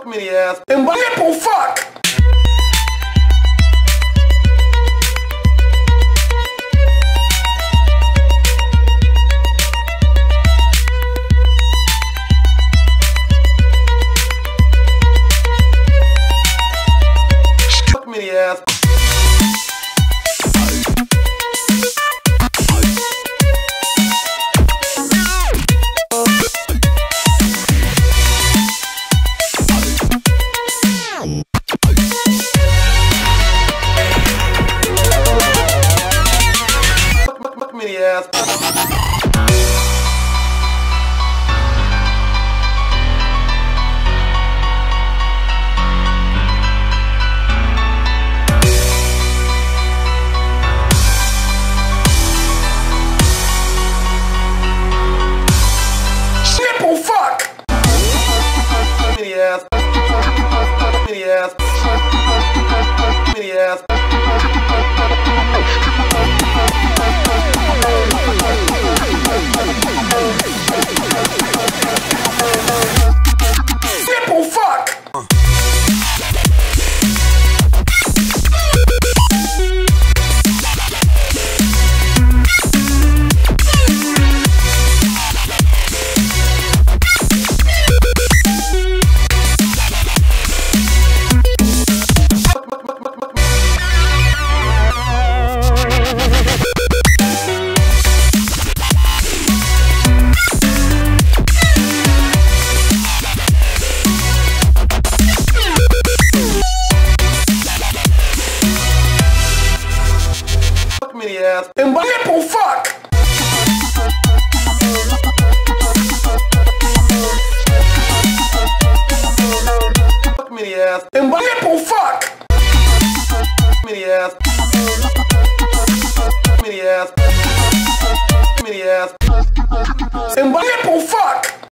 Fuck me ass. And nipple fuck. Fuck me ass. Mini ass. Nipple fuck. Mini ass. Mini ass. Mini ass. Nipple fuck! Mini ass. And nipple fuck! Fuck mini ass. And nipple fuck! Mini ass. Mini ass. Mini ass. And nipple fuck!